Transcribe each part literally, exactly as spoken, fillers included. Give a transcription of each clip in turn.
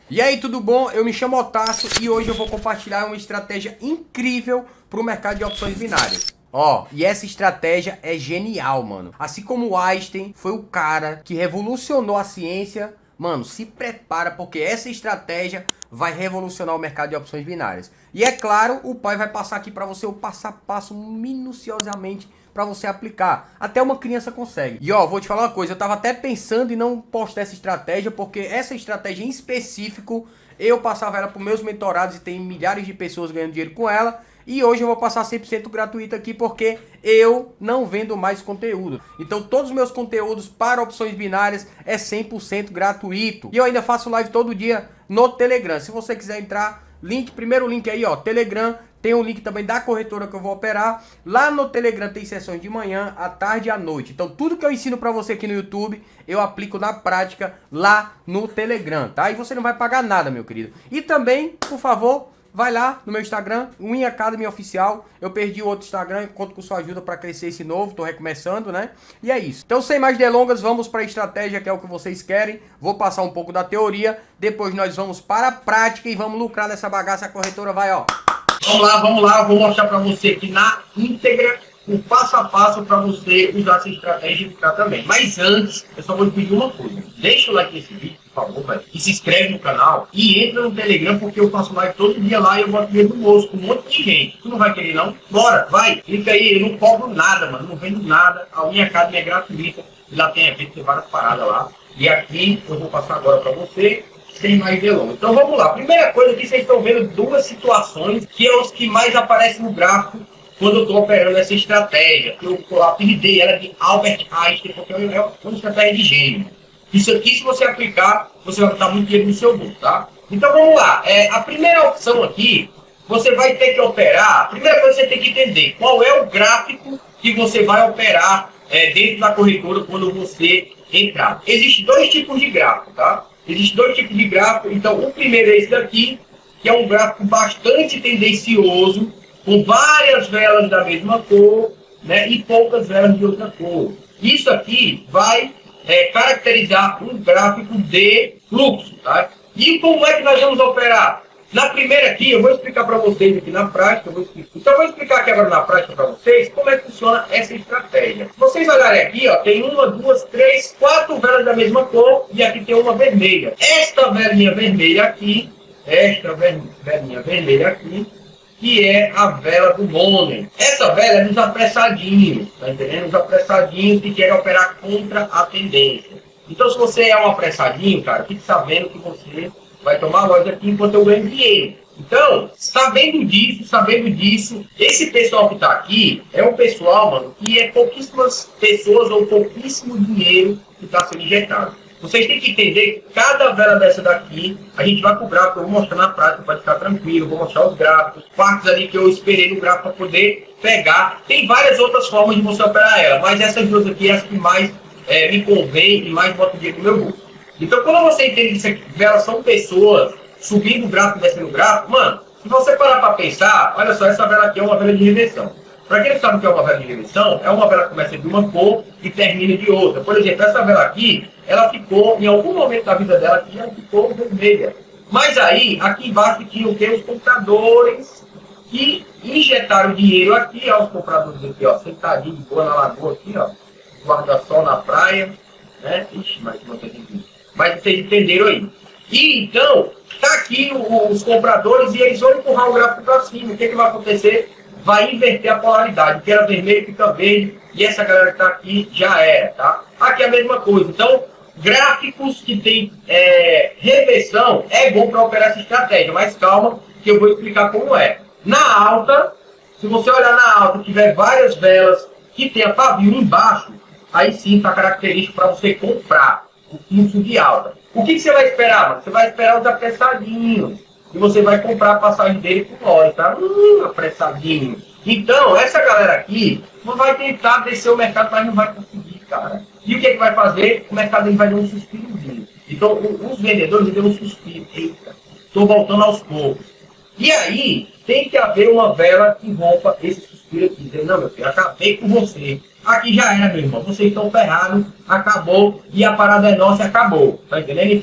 E aí, tudo bom? Eu me chamo Otácio e hoje eu vou compartilhar uma estratégia incrível para o mercado de opções binárias. Ó, e essa estratégia é genial, mano. Assim como o Einstein foi o cara que revolucionou a ciência, mano, se prepara porque essa estratégia vai revolucionar o mercado de opções binárias. E é claro, o pai vai passar aqui para você o passo a passo minuciosamente para você aplicar. Até uma criança consegue. E ó, vou te falar uma coisa, eu tava até pensando em não postar essa estratégia, porque essa estratégia em específico, eu passava ela para meus mentorados e tem milhares de pessoas ganhando dinheiro com ela. E hoje eu vou passar cem por cento gratuito aqui porque eu não vendo mais conteúdo. Então todos os meus conteúdos para opções binárias é cem por cento gratuito. E eu ainda faço live todo dia no Telegram. Se você quiser entrar, link, primeiro link aí, ó, Telegram. Tem um link também da corretora que eu vou operar. Lá no Telegram tem sessões de manhã, à tarde e à noite. Então tudo que eu ensino pra você aqui no YouTube, eu aplico na prática lá no Telegram, tá? E você não vai pagar nada, meu querido. E também, por favor, vai lá no meu Instagram, Win Academy Oficial. Eu perdi o outro Instagram, conto com sua ajuda para crescer esse novo, tô recomeçando, né? E é isso. Então, sem mais delongas, vamos para a estratégia, que é o que vocês querem. Vou passar um pouco da teoria, depois nós vamos para a prática e vamos lucrar nessa bagaça. A corretora vai, ó. Vamos lá, vamos lá, eu vou mostrar para você aqui na íntegra o passo a passo para você usar essa estratégia e ficar também. Mas antes, eu só vou te pedir uma coisa. Deixa o like nesse vídeo, por favor, velho. E se inscreve no canal e entra no Telegram, porque eu faço live todo dia lá e eu boto dinheiro no bolso com um monte de gente. Tu não vai querer, não? Bora, vai. Clica aí, eu não cobro nada, mano. Não vendo nada. A minha academia é gratuita. E lá tem evento, tem várias paradas lá. E aqui eu vou passar agora para você, sem mais delongas. Então vamos lá. Primeira coisa que vocês estão vendo duas situações que é os que mais aparecem no gráfico quando eu estou operando essa estratégia. Eu apelidei ela de Albert Einstein, porque é uma estratégia de gênio. Isso aqui, se você aplicar, você vai botar muito dinheiro no seu bolso, tá? Então vamos lá. É, a primeira opção aqui, você vai ter que operar. A primeira coisa que você tem que entender qual é o gráfico que você vai operar é, dentro da corretora quando você entrar. Existem dois tipos de gráfico, tá? Existem dois tipos de gráfico. Então, o primeiro é esse daqui, que é um gráfico bastante tendencioso, com várias velas da mesma cor, né, e poucas velas de outra cor. Isso aqui vai é, caracterizar um gráfico de fluxo, tá? E como é que nós vamos operar? Na primeira aqui, eu vou explicar para vocês aqui na prática. Eu vou então, eu vou explicar aqui agora na prática para vocês como é que funciona essa estratégia. Se vocês olharem aqui, ó, tem uma, duas, três, quatro velas da mesma cor e aqui tem uma vermelha. Esta velinha vermelha aqui, esta velinha vermelha aqui, que é a vela do Money. Essa vela é dos apressadinhos, tá entendendo? Os apressadinhos que querem operar contra a tendência. Então, se você é um apressadinho, cara, fique sabendo que você vai tomar loja aqui enquanto eu ganho dinheiro. Então, sabendo disso, sabendo disso, esse pessoal que tá aqui é um pessoal, mano, que é pouquíssimas pessoas ou pouquíssimo dinheiro que está sendo injetado. Vocês têm que entender que cada vela dessa daqui, a gente vai pro gráfico, eu vou mostrar na prática para ficar tranquilo, vou mostrar os gráficos, partes ali que eu esperei no gráfico para poder pegar. Tem várias outras formas de você operar ela, mas essas duas aqui é as que mais é, me convém e mais botam dinheiro no meu bolso. Então, quando você entende que velas são pessoas subindo o gráfico e descendo o gráfico, mano, se você parar para pensar, olha só, essa vela aqui é uma vela de reversão. Para quem não sabe o que é uma vela de reversão, é uma vela que começa de uma cor e termina de outra. Por exemplo, essa vela aqui, ela ficou, em algum momento da vida dela, aqui, ela ficou vermelha. Mas aí, aqui embaixo tinha o que? Os compradores que injetaram dinheiro aqui, ó, os compradores aqui, ó, sentadinho de boa na lagoa aqui, ó, guarda-sol na praia, né? Ixi, mas não tem aqui. Mas vocês entenderam aí. E então, tá aqui o, os compradores e eles vão empurrar o gráfico para cima. O que, que vai acontecer? Vai inverter a polaridade, que era vermelho fica verde, e essa galera que tá aqui já era, tá? Aqui é a mesma coisa. Então, gráficos que tem é, reversão é bom para operar essa estratégia, mas calma que eu vou explicar como é. Na alta, se você olhar na alta e tiver várias velas que tem a pavio embaixo, aí sim tá característico para você comprar o fluxo de alta. O que, que você vai esperar, mano? Você vai esperar os apressadinhos. E você vai comprar a passagem dele por hora, tá? Hum, apressadinho. Então, essa galera aqui não vai tentar descer o mercado, mas não vai conseguir, cara. E o que, que vai fazer? O mercado ele vai dar um suspirozinho. Então, os vendedores dão um suspiro. Eita, estou voltando aos poucos. E aí, tem que haver uma vela que rompa esse suspiro aqui. Dizendo, não, meu filho, acabei com você. Aqui já era, meu irmão. Vocês estão ferrados, acabou. E a parada é nossa e acabou. Tá entendendo? Então,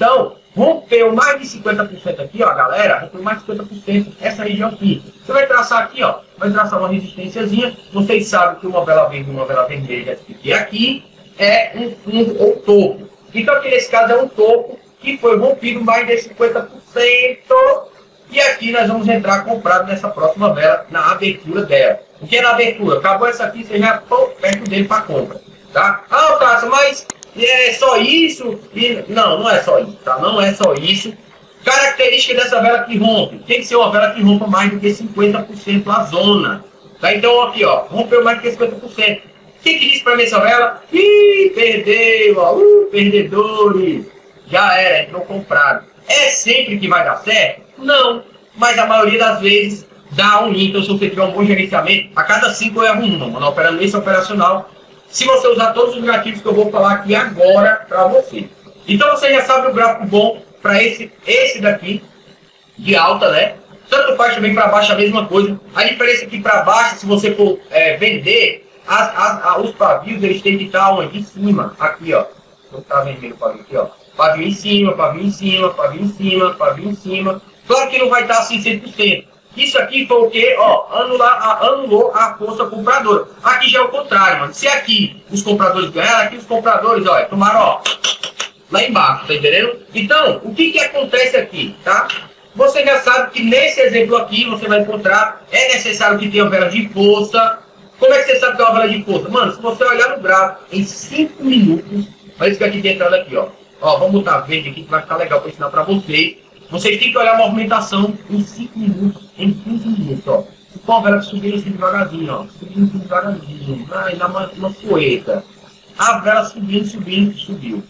rompeu mais de cinquenta por cento aqui, ó, galera, rompeu mais de cinquenta por cento essa região aqui. Você vai traçar aqui, ó, vai traçar uma resistênciazinha. Vocês sabem que uma vela verde e uma vela vermelha que aqui é um fundo ou topo. Então aqui nesse caso é um topo que foi rompido mais de cinquenta por cento. E aqui nós vamos entrar comprado nessa próxima vela na abertura dela. O que é na abertura? Acabou essa aqui, você já pô, perto dele para compra, tá? Ah, Cássio, mas é só isso? E... Não, não é só isso, tá? Não é só isso. Característica dessa vela que rompe. Tem que ser uma vela que rompa mais do que cinquenta por cento a zona. Tá? Então aqui, ó, rompeu mais do que cinquenta por cento. O que que diz para mim essa vela? Ih, perdeu, ó, uh, perdedores. Já era, entrou comprado. É sempre que vai dar certo? Não, mas a maioria das vezes dá um. Então, se você tiver um bom gerenciamento, a cada cinco eu erro uma, mano, operando esse operacional. Se você usar todos os gatilhos que eu vou falar aqui agora para você. Então, você já sabe o gráfico bom para esse, esse daqui, de alta, né? Tanto faz também para baixo a mesma coisa. A diferença é que para baixo, se você for é, vender, as, as, as, os pavios eles têm que estar onde? Em cima, aqui, ó. Não tá vermelho o pavio aqui, ó. Pavio em cima, pavio em cima, pavio em cima, pavio em cima. Claro que não vai estar assim cem por cento. Isso aqui foi o que? Ó, anular, anulou a força compradora. Aqui já é o contrário, mano. Se aqui os compradores ganharam, aqui os compradores, ó, tomaram, ó, lá embaixo, tá entendendo? Então, o que que acontece aqui, tá? Você já sabe que nesse exemplo aqui, você vai encontrar, é necessário que tenha vela de força. Como é que você sabe que é uma vela de força? Mano, se você olhar no gráfico, em cinco minutos, olha isso que aqui tem entrada aqui, ó. Ó, vamos botar verde aqui, que vai ficar legal para ensinar para vocês. Vocês têm que olhar a movimentação em cinco minutos, em quinze minutos, ó. Se for uma vela que subir assim devagarzinho, ó. Subindo assim devagarzinho. Ai, dá uma, uma poeta. A vela subindo, subindo, subiu.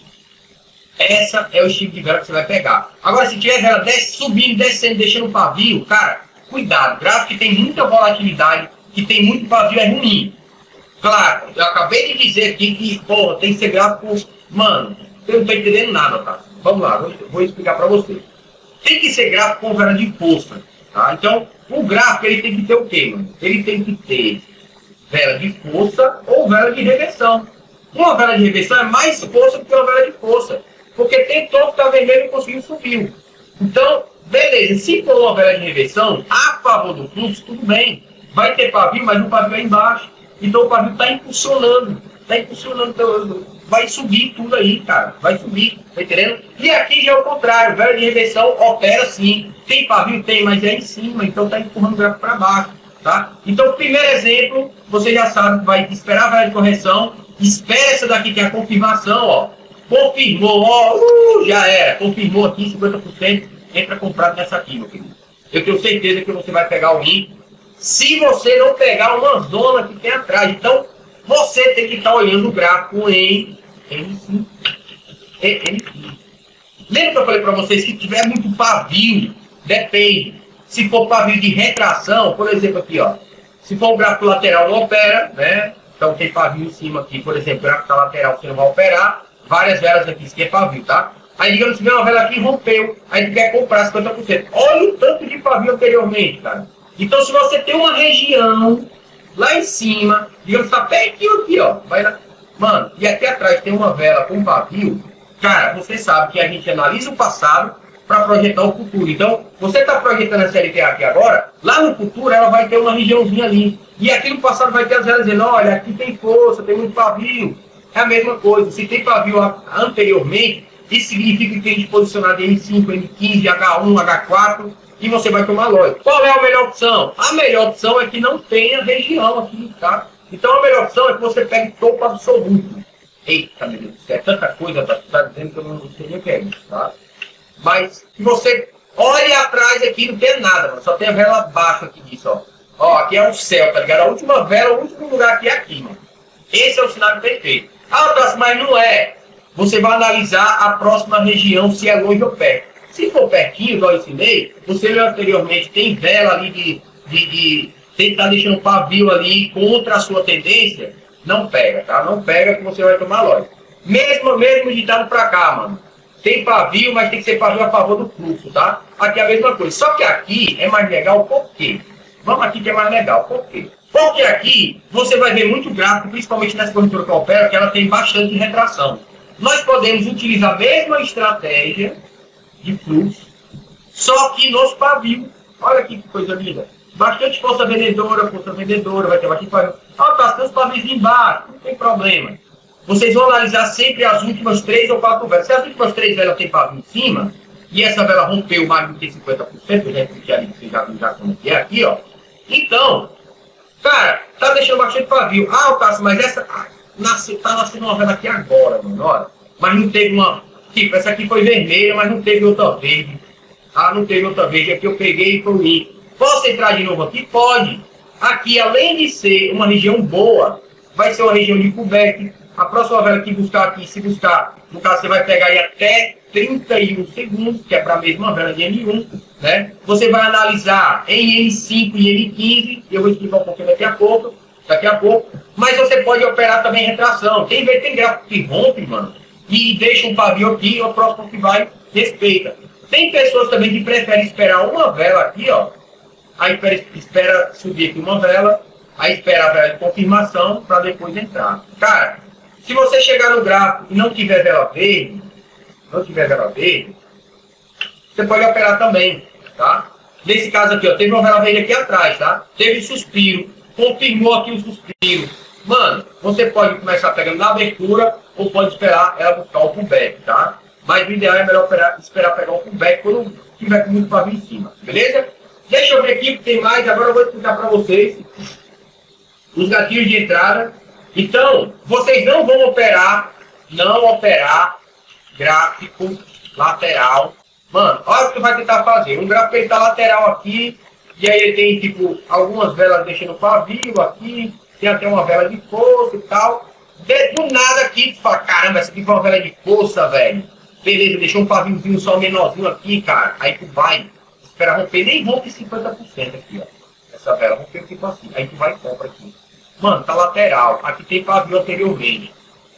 Essa é o tipo de vela que você vai pegar. Agora, se tiver vela des subindo, descendo, deixando o pavio, cara, cuidado. Gráfico que tem muita volatilidade, que tem muito pavio, é ruim. Claro, eu acabei de dizer aqui que, porra, tem que ser gráfico. Mano, eu não tô entendendo nada, tá? Vamos lá, vou, vou explicar para você. Tem que ser gráfico com vela de força, tá? Então, o gráfico ele tem que ter o quê, mano? Ele tem que ter vela de força ou vela de reversão. Uma vela de reversão é mais força do que uma vela de força, porque tem topo que tá vermelho e conseguiu subir. Então, beleza, se for uma vela de reversão, a favor do fluxo, tudo bem. Vai ter pavio, mas o pavio é embaixo. Então o pavio tá impulsionando, tá impulsionando, vai subir tudo aí, cara, vai subir, tá entendendo? E aqui já é o contrário, vela de reversão opera sim, tem pavio? Tem, mas é em cima, então tá empurrando o gráfico para baixo, tá? Então o primeiro exemplo, você já sabe, vai esperar a vela de correção, espera essa daqui que é a confirmação, ó, confirmou, ó, uh, já era, confirmou aqui cinquenta por cento, entra comprado nessa aqui, meu querido. Eu tenho certeza que você vai pegar o rim, se você não pegar uma zona que tem atrás, então você tem que estar olhando o gráfico em M cinco. Lembra que eu falei para vocês que tiver muito pavio, depende. Se for pavio de retração, por exemplo aqui, ó. Se for um gráfico lateral, não opera, né? Então tem pavio em cima aqui, por exemplo, gráfico da lateral você não vai operar. Várias velas aqui, isso aqui é pavio, tá? Aí digamos que vem uma vela aqui e rompeu, aí tu quer comprar cinquenta por cento. Olha o tanto de pavio anteriormente, cara. Então se você tem uma região lá em cima, digamos que tá pertinho aqui, ó. Vai lá. Mano, e aqui atrás tem uma vela com pavio. Cara, você sabe que a gente analisa o passado para projetar o futuro. Então, você está projetando a C L T A aqui agora, lá no futuro ela vai ter uma regiãozinha ali. E aqui no passado vai ter as velas dizendo, olha, aqui tem força, tem muito pavio. É a mesma coisa. Se tem pavio anteriormente, isso significa que tem que posicionar de M cinco, M quinze, H um, H quatro, e você vai tomar loja. Qual é a melhor opção? A melhor opção é que não tenha região aqui, tá? Então a melhor opção é que você pegue topo absoluto. Eita, meu Deus, é tanta coisa, tá, tá dizendo que eu não sei nem o que é isso, tá? Mas que você olhe atrás aqui, não tem nada, mano. Só tem a vela abaixo aqui disso, ó. Ó, aqui é o céu, tá ligado? A última vela, o último lugar aqui é aqui, mano. Esse é o cenário perfeito. Ah, Tassi, mas não é. Você vai analisar a próxima região, se é longe ou perto. Se for pertinho, igual eu ensinei, você viu anteriormente, tem vela ali de... de, de tem que estar deixando o pavio ali contra a sua tendência, não pega, tá? Não pega que você vai tomar loja. Mesmo, mesmo ditado pra cá, mano. Tem pavio, mas tem que ser pavio a favor do fluxo, tá? Aqui é a mesma coisa. Só que aqui é mais legal, por quê? Vamos aqui que é mais legal, por quê? Porque aqui você vai ver muito gráfico, principalmente nessa corretora que eu opero, que ela tem bastante retração. Nós podemos utilizar a mesma estratégia de fluxo, só que nos pavios. Olha aqui que coisa linda. Bastante força vendedora, força vendedora, vai ter bastante pavio. Ah, tá, tem os pavios embaixo, não tem problema. Vocês vão analisar sempre as últimas três ou quatro velas. Se as últimas três velas têm pavio em cima, e essa vela rompeu mais do que cinquenta por cento, eu já expliquei ali, vocês já viram já como é aqui, ó. Então, cara, tá deixando bastante pavio. Ah, Cássio, mas essa ah, nasce, tá nascendo uma vela aqui agora, mano, olha. Mas não teve uma... Tipo, essa aqui foi vermelha, mas não teve outra verde. Ah, não teve outra verde. Aqui eu peguei e foi limpo. Posso entrar de novo aqui? Pode. Aqui, além de ser uma região boa, vai ser uma região de pullback. A próxima vela que buscar aqui, se buscar, no caso você vai pegar aí até trinta e um segundos, que é para a mesma vela de M um, né? Você vai analisar em M cinco e M quinze, eu vou explicar um pouquinho daqui a pouco, daqui a pouco, mas você pode operar também retração. Tem vez tem gráfico que rompe, mano, e deixa um pavio aqui, e o próximo que vai, respeita. Tem pessoas também que preferem esperar uma vela aqui, ó, aí espera subir aqui uma vela, aí espera a vela de confirmação para depois entrar. Cara, se você chegar no gráfico e não tiver vela verde, não tiver vela verde, você pode operar também, tá? Nesse caso aqui, ó, teve uma vela verde aqui atrás, tá? Teve suspiro, confirmou aqui o suspiro. Mano, você pode começar pegando na abertura ou pode esperar ela buscar o pullback, tá? Mas o ideal é melhor operar, esperar pegar o pullback quando tiver com muito pavio em cima, beleza? Deixa eu ver aqui que tem mais, agora eu vou explicar para vocês os gatilhos de entrada. Então, vocês não vão operar, não operar gráfico lateral. Mano, olha o que tu vai tentar fazer. Um gráfico ele tá lateral aqui, e aí ele tem, tipo, algumas velas deixando pavio aqui, tem até uma vela de força e tal. De, do nada aqui, tu fala, caramba, essa aqui foi uma vela de força, velho. Beleza, deixou um paviozinho só menorzinho aqui, cara. Aí tu vai, espera romper, nem rompe cinquenta por cento aqui, ó. Essa vela rompeu tipo assim. Aí tu vai e compra aqui. Mano, tá lateral. Aqui tem pavio anteriormente.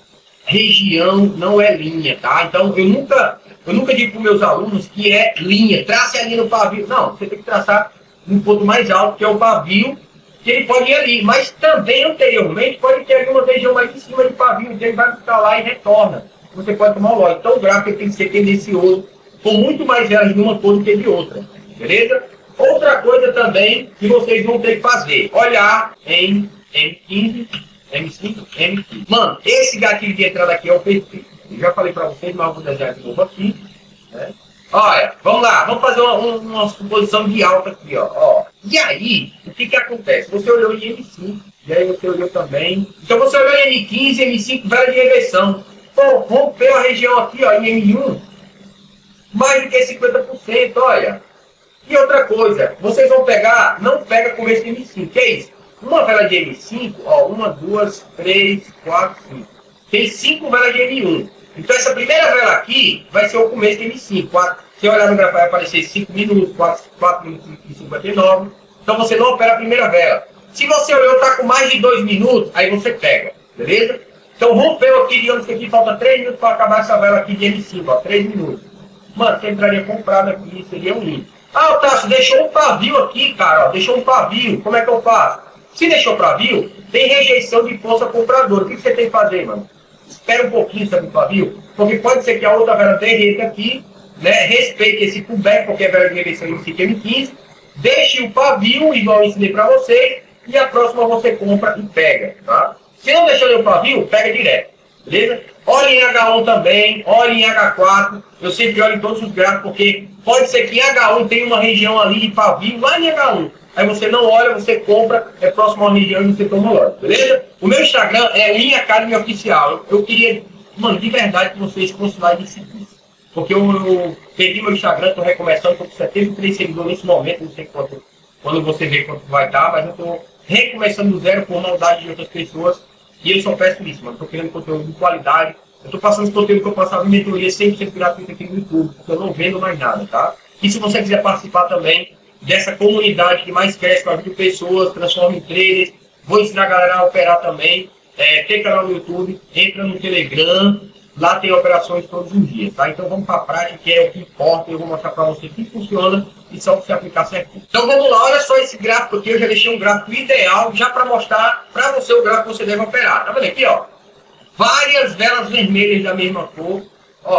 Região não é linha, tá? Então, eu nunca, eu nunca digo para meus alunos que é linha. Trace ali no pavio. Não, você tem que traçar no ponto mais alto, que é o pavio, que ele pode ir ali. Mas também, anteriormente, pode ter alguma região mais em cima de pavio. Então, ele vai buscar lá e retorna. Você pode tomar o lote. Então, o gráfico tem que ser tendencioso, com muito mais velas de uma cor do que de outra. Beleza? Outra coisa também que vocês vão ter que fazer. Olhar em M quinze, M cinco, M quinze. Mano, esse gatilho de entrada aqui é o perfeito. Eu já falei pra vocês, mas eu vou desenhar de novo aqui. Né? Olha, vamos lá, vamos fazer uma, uma suposição de alta aqui, ó. ó. E aí, o que que acontece? Você olhou em M cinco, e aí você olhou também. Então você olhou em M quinze, M cinco, vela de reversão. Pô, rompeu a região aqui, ó, em M um, mais do que cinquenta por cento, olha. E outra coisa, vocês vão pegar, não pega começo de M cinco, que é isso? Uma vela de M cinco, ó, uma, duas, três, quatro, cinco. Tem cinco velas de M um. Então essa primeira vela aqui vai ser o começo de M cinco. quatro, se olhar no gráfico vai aparecer cinco minutos, quatro, quatro minutos e cinquenta e nove. Então você não opera a primeira vela. Se você olhou, tá com mais de dois minutos, aí você pega, beleza? Então rompeu aqui, digamos que aqui falta três minutos para acabar essa vela aqui de M cinco, ó, três minutos. Mano, você entraria comprado aqui, seria um link. Ah, Tássio, deixou um pavio aqui, cara, ó, deixou um pavio, como é que eu faço? Se deixou pavio, tem rejeição de força compradora. O que você tem que fazer, mano? Espera um pouquinho, sabe, o pavio, porque pode ser que a outra vela derreta aqui, né? Respeite esse pullback, porque é vela de rejeição em M quinze, deixe o pavio, igual eu ensinei pra vocês, e a próxima você compra e pega, tá? Se não deixou o pavio, pega direto, beleza? Olhe em H um também, olhe em H quatro, eu sempre olho em todos os gráficos, porque pode ser que em H um tenha uma região ali de pavio, lá em H um. Aí você não olha, você compra, é próximo à região e você toma loja, beleza? O meu Instagram é Lean Academy Oficial. Eu, eu queria, mano, de verdade que vocês continuarem de seguir. Porque eu, eu perdi meu Instagram, estou recomeçando, estou com setenta e três seguidores nesse momento, não sei quanto, quando você vê quanto vai dar, mas eu estou recomeçando do zero por maldade de outras pessoas. E eu só peço isso, mano. Estou querendo conteúdo de qualidade. Eu estou passando esse conteúdo que eu passava em mentoria cem por cento gratuito aqui no YouTube, porque eu não vendo mais nada, tá? E se você quiser participar também dessa comunidade que mais cresce, com de pessoas, transforma em traders, vou ensinar a galera a operar também. É, tem canal no YouTube, entra no Telegram, lá tem operações todos os dias, tá? Então vamos para a prática, que é o que importa. Eu vou mostrar para você que funciona e só você aplicar certinho. Então vamos lá, olha só esse gráfico aqui. Eu já deixei um gráfico ideal já para mostrar para você o gráfico que você deve operar. Tá vendo aqui, ó? Várias velas vermelhas da mesma cor, ó.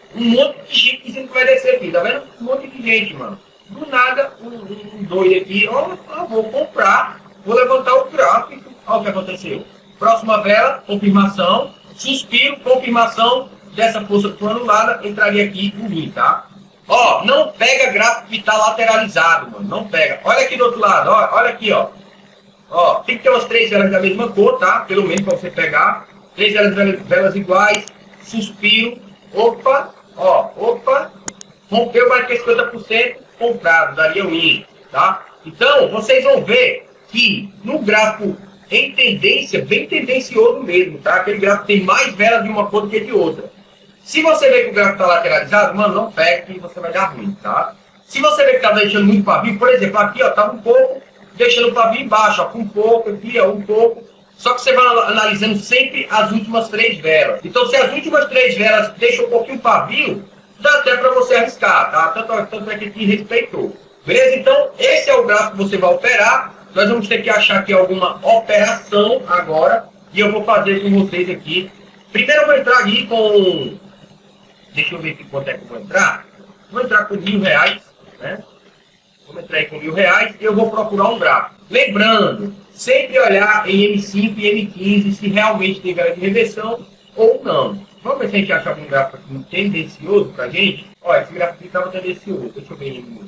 um monte de gente dizendo que vai descer aqui, tá vendo? Um monte de gente, mano. Do nada, um, um doido aqui, ó, oh, vou comprar, vou levantar o gráfico, olha o que aconteceu. Próxima vela, confirmação, suspiro, confirmação dessa força que foi anulada, entraria aqui o win, tá? Ó, não pega gráfico que tá lateralizado, mano, não pega. Olha aqui do outro lado, ó, olha aqui, ó. Ó, tem que ter umas três velas da mesma cor, tá? Pelo menos pra você pegar. Três velas, velas iguais, suspiro, opa, ó, opa, rompeu mais que cinquenta por cento, comprado, daria win, tá? Então, vocês vão ver que no gráfico em tendência, bem tendencioso mesmo, tá? Aquele gráfico tem mais velas de uma cor do que de outra. Se você vê que o gráfico está lateralizado, mano, não pega que você vai dar ruim, tá? Se você vê que está deixando muito pavio, por exemplo, aqui, ó, tá um pouco, deixando o pavio embaixo, ó, com um pouco, aqui, ó, um pouco. Só que você vai analisando sempre as últimas três velas. Então, se as últimas três velas deixam um pouquinho pavio, dá até para você arriscar, tá? Tanto, tanto é que aqui respeitou. Beleza? Então, esse é o gráfico que você vai operar. Nós vamos ter que achar aqui alguma operação agora. E eu vou fazer com vocês aqui. Primeiro eu vou entrar aqui com... Deixa eu ver aqui quanto é que eu vou entrar. Vou entrar com mil reais, né? Vou entrar aí com mil reais e eu vou procurar um gráfico. Lembrando, sempre olhar em M cinco e M quinze se realmente tem vela de reversão ou não. Vamos ver se a gente acha algum gráfico aqui tendencioso pra gente. Olha, esse gráfico aqui estava tendencioso. Deixa eu ver ele.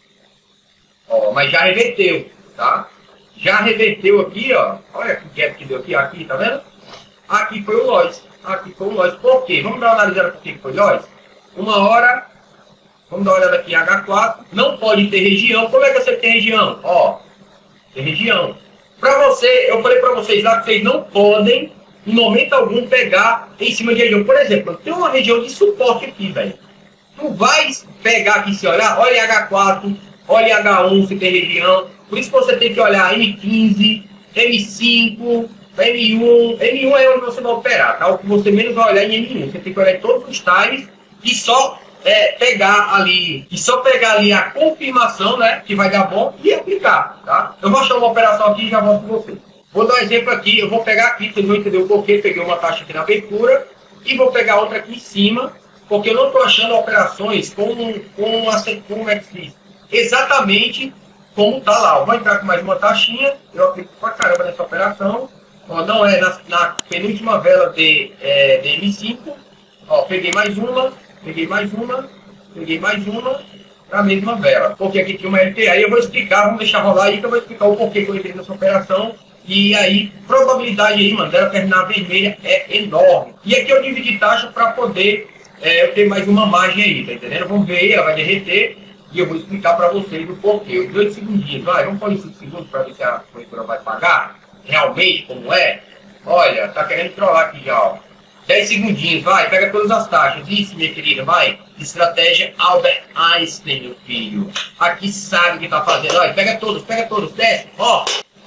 Ó, mas já reverteu, tá? Já reverteu aqui, ó. Olha que gap que deu aqui, aqui, tá vendo? Aqui foi o Lois. Aqui foi o Lois. Por quê? Vamos dar uma analisada por que foi Lois? Uma hora. Vamos dar uma olhada aqui em H quatro. Não pode ter região. Como é que você tem região? Ó, tem região. Pra você, eu falei pra vocês lá que vocês não podem, em momento algum, pegar em cima de região. Por exemplo, tem uma região de suporte aqui, velho. Tu vai pegar aqui se olhar, olha em H quatro, olha em H um se tem região. Por isso que você tem que olhar M quinze, M cinco, M um. M um é onde você vai operar, tá? O que você menos vai olhar em M um. Você tem que olhar em todos os times e só é, pegar ali, e só pegar ali a confirmação, né? Que vai dar bom e aplicar, tá? Eu vou achar uma operação aqui e já volto com vocês. Vou dar um exemplo aqui, eu vou pegar aqui, vocês vão entender o porquê. Peguei uma taxa aqui na abertura e vou pegar outra aqui em cima, porque eu não estou achando operações com, com, a, com como é que se diz? Exatamente como tá lá. Eu vou entrar com mais uma taxinha, eu aplico pra caramba nessa operação. Ó, não é na, na penúltima vela de, é, de M cinco. Ó, peguei mais uma, peguei mais uma, peguei mais uma, na mesma vela. Porque aqui tinha uma L T A, eu vou explicar, vamos deixar rolar aí que eu vou explicar o porquê que eu entrei nessa operação. E aí, probabilidade aí, mano, dela terminar vermelha é enorme. E aqui eu dividi taxa para poder é, eu ter mais uma margem aí, tá entendendo? Vamos ver aí, ela vai derreter. E eu vou explicar para vocês o porquê. Os dois segundinhos, vai, vamos pôr em cinco segundos para ver se a corretora vai pagar realmente como é. Olha, tá querendo trollar aqui já, ó. dez segundinhos, vai, pega todas as taxas. Isso, minha querida, vai. Estratégia Albert Einstein, meu filho. Aqui sabe o que tá fazendo. Olha, pega todos, pega todos, desce, ó.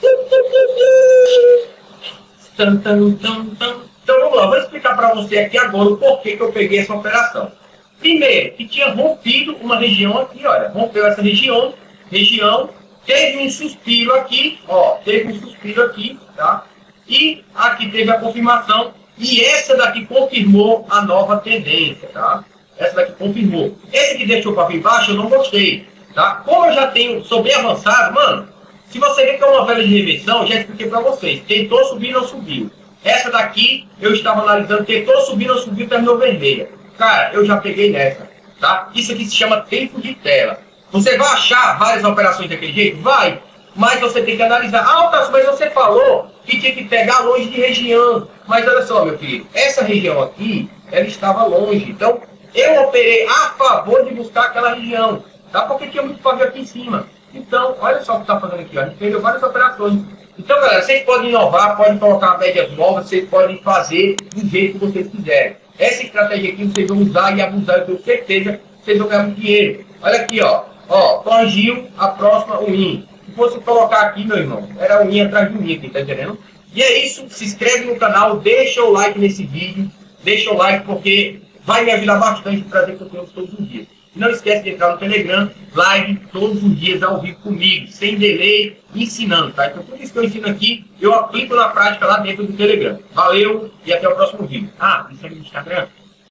Então vamos lá, vou explicar para você aqui agora o porquê que eu peguei essa operação. Primeiro, que tinha rompido uma região aqui, olha, rompeu essa região, região, teve um suspiro aqui, ó, teve um suspiro aqui, tá? E aqui teve a confirmação, e essa daqui confirmou a nova tendência, tá? Essa daqui confirmou. Esse que deixou para vir baixo, eu não gostei, tá? Como eu já tenho, sou bem avançado, mano, se você vê que é uma vela de reversão, já expliquei para vocês, tentou subir, não subiu. Essa daqui, eu estava analisando, tentou subir, não subiu, terminou vermelha. Cara, eu já peguei nessa, tá? Isso aqui se chama tempo de tela. Você vai achar várias operações daquele jeito? Vai, mas você tem que analisar. Ah, Otávio, mas você falou que tinha que pegar longe de região. Mas olha só, meu querido, essa região aqui, ela estava longe. Então, eu operei a favor de buscar aquela região, tá? Porque tinha muito pavio aqui em cima. Então, olha só o que está fazendo aqui, ó. A gente perdeu várias operações. Então, galera, vocês podem inovar, podem colocar médias novas, vocês podem fazer do jeito que vocês quiserem. Essa estratégia aqui vocês vão usar e abusar, eu tenho certeza que vocês vão ganhar muito dinheiro. Olha aqui, ó. Ó, corrigiu a próxima win. Se fosse colocar aqui, meu irmão, era win atrás de win aqui, tá entendendo? E é isso, se inscreve no canal, deixa o like nesse vídeo, deixa o like porque vai me ajudar bastante a trazer conteúdo todos os dias. Não esquece de entrar no Telegram, live todos os dias ao vivo comigo, sem delay, ensinando, tá? Então tudo isso que eu ensino aqui, eu aplico na prática lá dentro do Telegram. Valeu e até o próximo vídeo. Ah, isso aí no Instagram.